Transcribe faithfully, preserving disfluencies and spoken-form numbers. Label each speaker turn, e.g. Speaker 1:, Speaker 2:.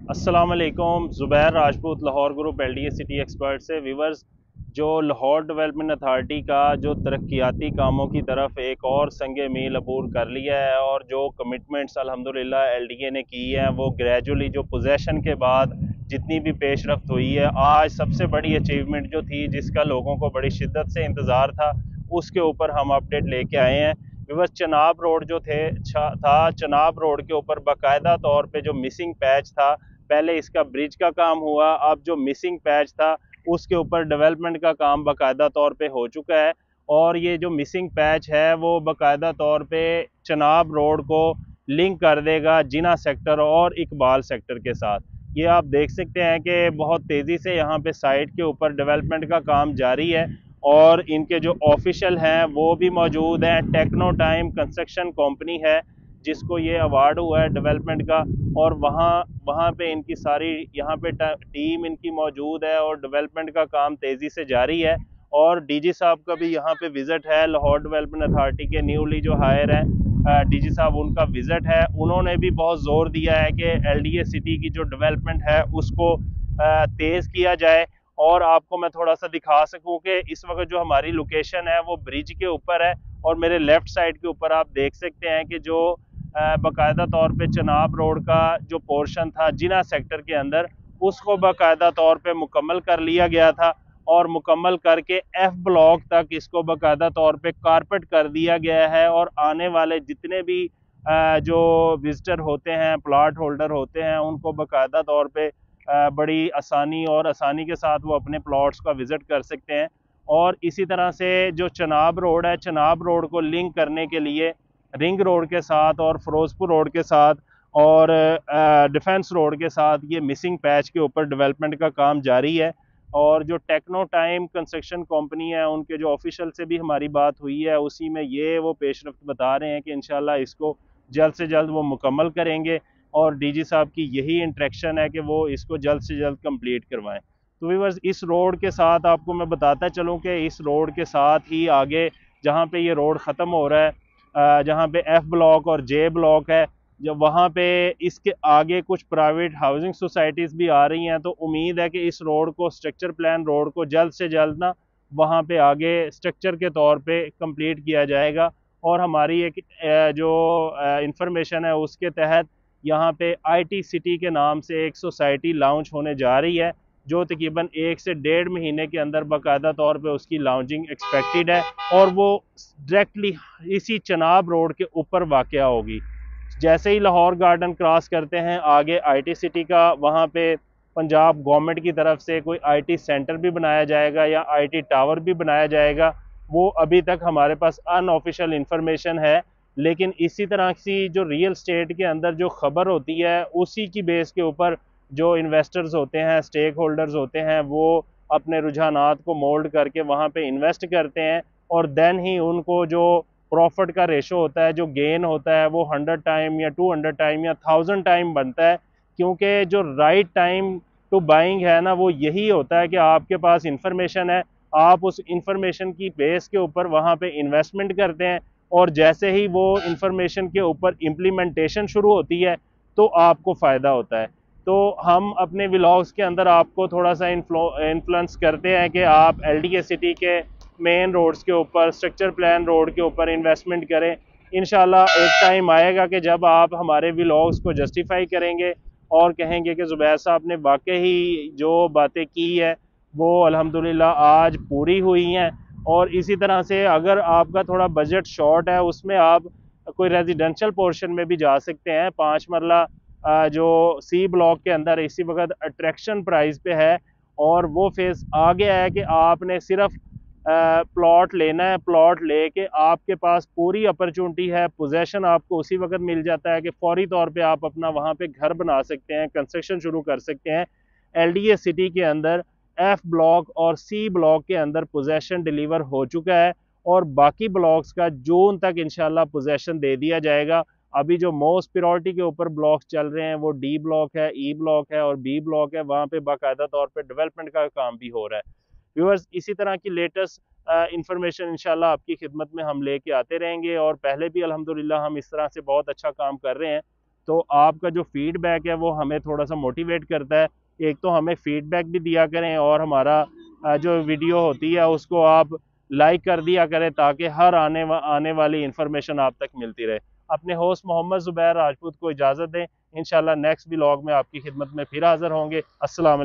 Speaker 1: अस्सलाम वालेकुम। Zubair Rajput, Lahore group LDA city expert से। व्यूवर्स, जो लाहौर डेवलपमेंट अथॉरिटी का जो तरक्याती कामों की तरफ एक और संगे मील अबूर कर लिया है और जो कमिटमेंट्स अल्हम्दुलिल्लाह एलडीए ने की है वो ग्रेजुअली जो पोजेसन के बाद जितनी भी पेशरफ्त हुई है, आज सबसे बड़ी अचीवमेंट जो थी जिसका लोगों को बड़ी शिद्दत से इंतज़ार था, उसके ऊपर हम अपडेट लेके आए हैं। व्यूवर्स, चनाब रोड जो थे था चनाब रोड के ऊपर बाकायदा तौर पे जो मिसिंग पैच था, पहले इसका ब्रिज का काम हुआ, अब जो मिसिंग पैच था उसके ऊपर डेवलपमेंट का काम बाकायदा तौर पे हो चुका है। और ये जो मिसिंग पैच है वो बाकायदा तौर पे चनाब रोड को लिंक कर देगा जिना सेक्टर और इकबाल सेक्टर के साथ। ये आप देख सकते हैं कि बहुत तेज़ी से यहाँ पे साइट के ऊपर डेवलपमेंट का काम जारी है और इनके जो ऑफिशियल हैं वो भी मौजूद हैं। टेक्नो टाइम कंस्ट्रक्शन कंपनी है जिसको ये अवार्ड हुआ है डेवलपमेंट का, और वहाँ वहाँ पे इनकी सारी यहाँ पे टीम इनकी मौजूद है और डेवलपमेंट का काम तेज़ी से जारी है। और डीजी साहब का भी यहाँ पे विज़िट है, लाहौर डेवलपमेंट अथॉरिटी के न्यूली जो हायर हैं डीजी साहब, उनका विज़िट है। उन्होंने भी बहुत ज़ोर दिया है कि एलडीए सिटी की जो डेवलपमेंट है उसको तेज़ किया जाए। और आपको मैं थोड़ा सा दिखा सकूं कि इस वक्त जो हमारी लोकेशन है वो ब्रिज के ऊपर है और मेरे लेफ़्ट साइड के ऊपर आप देख सकते हैं कि जो बाकायदा तौर पे चनाब रोड का जो पोर्शन था जिना सेक्टर के अंदर, उसको बाकायदा तौर पे मुकम्मल कर लिया गया था और मुकम्मल करके एफ ब्लॉक तक इसको बाकायदा तौर पे कारपेट कर दिया गया है। और आने वाले जितने भी जो विजिटर होते हैं, प्लाट होल्डर होते हैं, उनको बाकायदा तौर पे बड़ी आसानी और आसानी के साथ वो अपने प्लॉट्स का विज़िट कर सकते हैं। और इसी तरह से जो चनाब रोड है, चनाब रोड को लिंक करने के लिए रिंग रोड के साथ और फिरोजपुर रोड के साथ और डिफेंस रोड के साथ ये मिसिंग पैच के ऊपर डेवलपमेंट का काम जारी है। और जो टेक्नो टाइम कंस्ट्रक्शन कंपनी है, उनके जो ऑफिशियल से भी हमारी बात हुई है, उसी में ये वो पेशरफ्त बता रहे हैं कि इंशाल्लाह इसको जल्द से जल्द वो मुकम्मल करेंगे और डीजी साहब की यही इंट्रैक्शन है कि वो इसको जल्द से जल्द कंप्लीट करवाएं। तो व्यूअर्स, इस रोड के साथ आपको मैं बताता चलूँ कि इस रोड के साथ ही आगे जहाँ पे ये रोड ख़त्म हो रहा है, जहाँ पे एफ ब्लॉक और जे ब्लॉक है, जब वहाँ पे इसके आगे कुछ प्राइवेट हाउसिंग सोसाइटीज़ भी आ रही हैं, तो उम्मीद है कि इस रोड को, स्ट्रक्चर प्लान रोड को जल्द से जल्द ना वहाँ पे आगे स्ट्रक्चर के तौर पे कंप्लीट किया जाएगा। और हमारी एक जो इंफॉर्मेशन है उसके तहत यहाँ पे आईटी सिटी के नाम से एक सोसाइटी लॉन्च होने जा रही है, जो तकरीबन एक से डेढ़ महीने के अंदर बाकायदा तौर पे उसकी लॉन्चिंग एक्सपेक्टेड है और वो डायरेक्टली इसी चनाब रोड के ऊपर वाक़या होगी। जैसे ही लाहौर गार्डन क्रॉस करते हैं आगे आईटी सिटी का, वहाँ पे पंजाब गवर्नमेंट की तरफ से कोई आईटी सेंटर भी बनाया जाएगा या आईटी टावर भी बनाया जाएगा। वो अभी तक हमारे पास अनऑफिशियल इंफॉर्मेशन है, लेकिन इसी तरह की जो रियल स्टेट के अंदर जो खबर होती है उसी की बेस के ऊपर जो इन्वेस्टर्स होते हैं, स्टेक होल्डर्स होते हैं, वो अपने रुझानात को मोल्ड करके वहाँ पे इन्वेस्ट करते हैं और देन ही उनको जो प्रॉफिट का रेशो होता है, जो गेन होता है, वो हंड्रेड टाइम या टू हंड्रेड टाइम या थाउजेंड टाइम बनता है। क्योंकि जो राइट टाइम टू बाइंग है ना, वो यही होता है कि आपके पास इंफॉर्मेशन है, आप उस इंफॉर्मेशन की बेस के ऊपर वहाँ पे इन्वेस्टमेंट करते हैं और जैसे ही वो इंफॉर्मेशन के ऊपर इम्प्लीमेंटेशन शुरू होती है तो आपको फ़ायदा होता है। तो हम अपने व्लॉग्स के अंदर आपको थोड़ा सा इन्फ्लुएंस करते हैं कि आप एलडीए सिटी के मेन रोड्स के ऊपर, स्ट्रक्चर प्लान रोड के ऊपर इन्वेस्टमेंट करें। इंशाल्लाह एक टाइम आएगा कि जब आप हमारे व्लॉग्स को जस्टिफाई करेंगे और कहेंगे कि ज़ुबैर साहब ने वाकई ही जो बातें की है वो अल्हम्दुलिल्लाह आज पूरी हुई हैं। और इसी तरह से अगर आपका थोड़ा बजट शॉर्ट है, उसमें आप कोई रेजिडेंशियल पोर्शन में भी जा सकते हैं। पाँच मरला जो सी ब्लॉक के अंदर इसी वक्त अट्रैक्शन प्राइस पे है और वो फेज़ आ गया है कि आपने सिर्फ प्लॉट लेना है, प्लॉट लेके आपके पास पूरी अपॉर्चुनिटी है, पोजेसन आपको उसी वक्त मिल जाता है कि फौरी तौर पे आप अपना वहाँ पे घर बना सकते हैं, कंस्ट्रक्शन शुरू कर सकते हैं। एलडीए सिटी के अंदर एफ ब्लॉक और सी ब्लॉक के अंदर पोजेसन डिलीवर हो चुका है और बाकी ब्लॉक्स का जून तक इंशाल्लाह पोजेसन दे दिया जाएगा। अभी जो मोस्ट प्रायोरिटी के ऊपर ब्लॉक्स चल रहे हैं वो डी ब्लॉक है, ई ब्लॉक है और बी ब्लॉक है, वहाँ पे बाकायदा तौर पे डेवलपमेंट का काम भी हो रहा है। व्यूअर्स, इसी तरह की लेटेस्ट इंफॉर्मेशन इंशाल्लाह आपकी खिदमत में हम लेके आते रहेंगे और पहले भी अल्हम्दुलिल्लाह हम इस तरह से बहुत अच्छा काम कर रहे हैं। तो आपका जो फीडबैक है वो हमें थोड़ा सा मोटिवेट करता है। एक तो हमें फीडबैक भी दिया करें और हमारा जो वीडियो होती है उसको आप लाइक कर दिया करें ताकि हर आने वा, आने वाली इंफॉर्मेशन आप तक मिलती रहे। अपने होस्ट मोहम्मद ज़ुबैर राजपूत को इजाज़त दें। इंशाल्लाह नेक्स्ट व्लॉग में आपकी खिदमत में फिर हाज़िर होंगे। अस्सलाम।